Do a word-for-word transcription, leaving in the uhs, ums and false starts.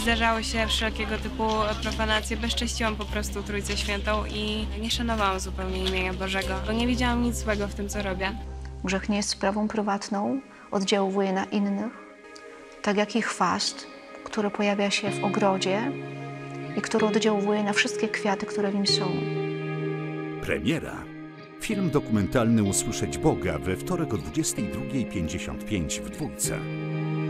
Zdarzały się wszelkiego typu profanacje, bezcześciłam po prostu Trójcę Świętą i nie szanowałam zupełnie imienia Bożego, bo nie widziałam nic złego w tym, co robię. Grzech nie jest sprawą prywatną, oddziałuje na innych, tak jak i chwast, który pojawia się w ogrodzie i który oddziałuje na wszystkie kwiaty, które w nim są. Premiera. Film dokumentalny Usłyszeć Boga we wtorek o dwudziestej drugiej pięćdziesiąt pięć w Dwójce.